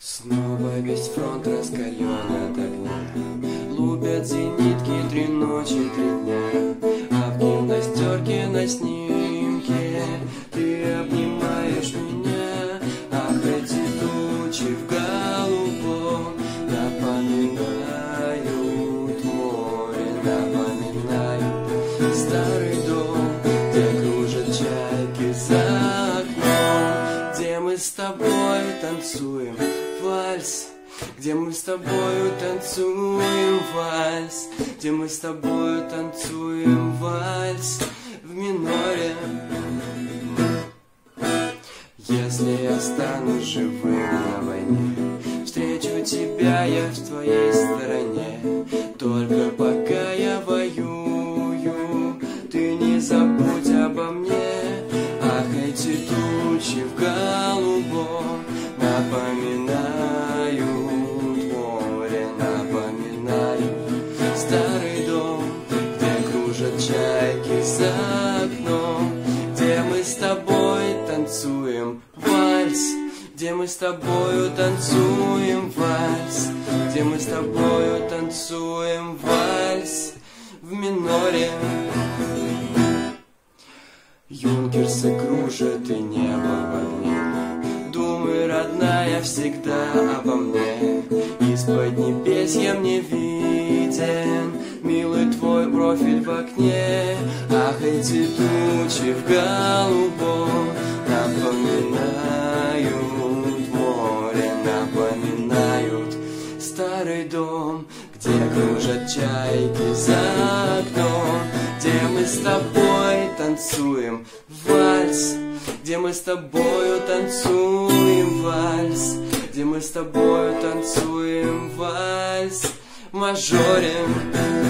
Снова весь фронт раскален от огня. Лупят зенитки 3 ночи, 3 дня. А в гимнастерке на снимке ты обнимаешь меня. Ах, эти тучи в голубом напоминают море, напоминают старый дом, где кружат чайки за окном, где мы с тобой танцуем вальс, где мы с тобою танцуем вальс, где мы с тобою танцуем вальс в миноре. Если я стану живым на войне, встречу тебя я в твоей стороне. Только пока я воюю, ты не забудь обо мне. Ах, эти тучи в голубом напоминают море, напоминают старый дом, где кружат чайки за окном, где мы с тобой танцуем вальс, где мы с тобою танцуем вальс, где мы с тобою танцуем вальс в миноре. Юнкерсы кружат и небо в огне. Думай, родная, всегда обо мне. Из-под небесья мне виден милый твой профиль в окне. Ах, эти тучи в голубом напоминают море, напоминают старый дом, где кружат чайки за окном, где мы с тобой танцуем вальс, где мы с тобою танцуем вальс, где мы с тобою танцуем вальс в мажоре.